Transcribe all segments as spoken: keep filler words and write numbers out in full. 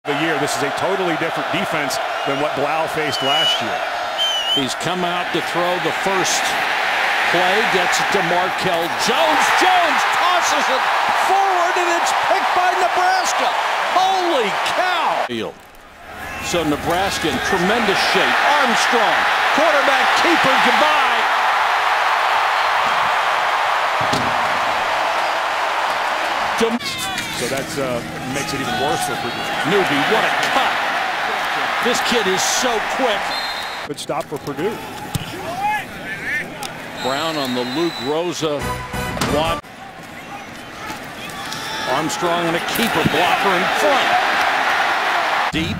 The year. This is a totally different defense than what Blau faced last year. He's come out to throw the first play, gets it to Markel Jones. Jones tosses it forward, and it's picked by Nebraska. Holy cow! So Nebraska in tremendous shape. Armstrong, quarterback keeper, goodbye. So that's uh, makes it even worse for Purdue. Newby, what a cut! This kid is so quick. Good stop for Purdue. Brown on the Luke Rosa block. Armstrong and a keeper blocker in front. Deep.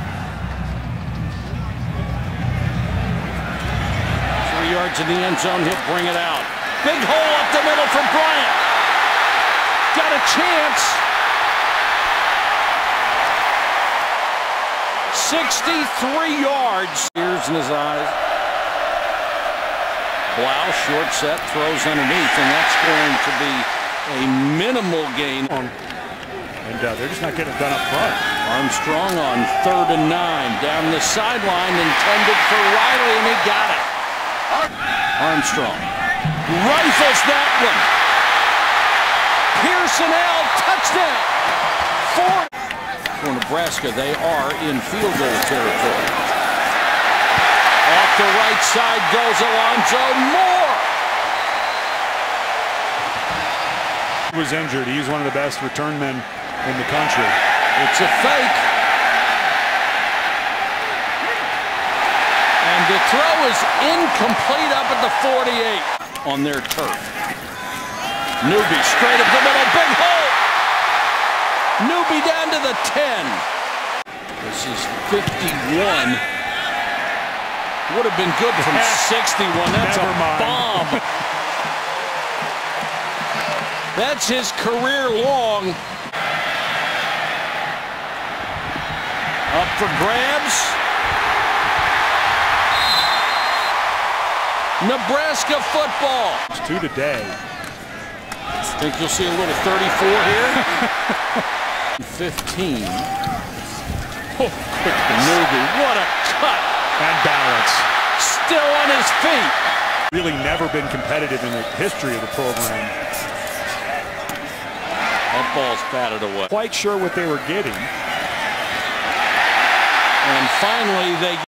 Three yards in the end zone. He'll bring it out. Big hole up the middle for Bryant. Got a chance. sixty-three yards. Tears in his eyes. Blau, short set, throws underneath, and that's going to be a minimal gain. And uh, they're just not getting it done up front. Armstrong on third and nine. Down the sideline, intended for Riley, and he got it. Armstrong rifles that one. Pearson L, touchdown. Four. For Nebraska, they are in field goal territory. Off the right side goes Alonzo Moore. He was injured. He's one of the best return men in the country. It's a fake. And the throw is incomplete up at the forty-eight on their turf. Newby straight up the middle, big hole. Newby down to the ten. This is fifty-one. Would have been good from sixty-one. That's Never a mind. bomb. That's his career long. Up for grabs. Nebraska football. It's two today. Think you'll see a little thirty-four here? fifteen. Oh, quick Newby. What a cut. And balance. Still on his feet. Really never been competitive in the history of the program. That ball's batted away. Quite sure what they were getting. And finally they